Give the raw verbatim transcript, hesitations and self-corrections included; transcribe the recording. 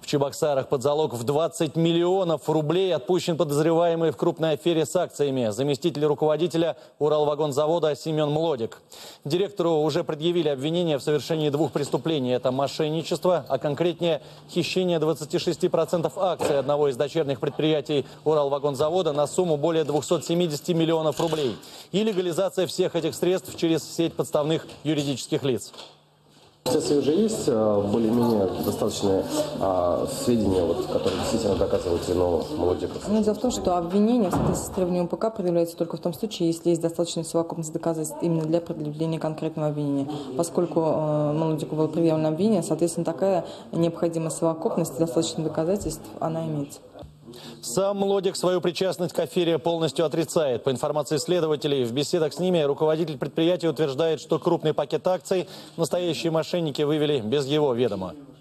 В Чебоксарах под залог в двадцать миллионов рублей отпущен подозреваемый в крупной афере с акциями заместитель руководителя Уралвагонзавода Семен Млодик. Директору уже предъявили обвинение в совершении двух преступлений. Это мошенничество, а конкретнее хищение двадцати шести процентов акций одного из дочерних предприятий Уралвагонзавода на сумму более двухсот семидесяти миллионов рублей. И легализация всех этих средств через сеть подставных юридических лиц. Сейчас уже есть более-менее достаточные а, сведения, вот, которые действительно доказывают вину Млодика. Но дело в том, что обвинение в соответствии с требованием УПК предъявляется только в том случае, если есть достаточная совокупность доказательств именно для предъявления конкретного обвинения. Поскольку э, Млодику было предъявлено обвинение, соответственно, такая необходимая совокупность достаточных доказательств, она имеется. Сам Млодик свою причастность к афере полностью отрицает. По информации следователей, в беседах с ними руководитель предприятия утверждает, что крупный пакет акций настоящие мошенники вывели без его ведома.